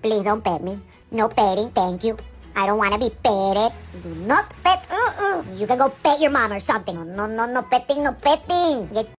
Please don't pet me. No petting, thank you. I don't want to be petted. Do not pet. You can go pet your mom or something. No, no, no petting, no petting. Get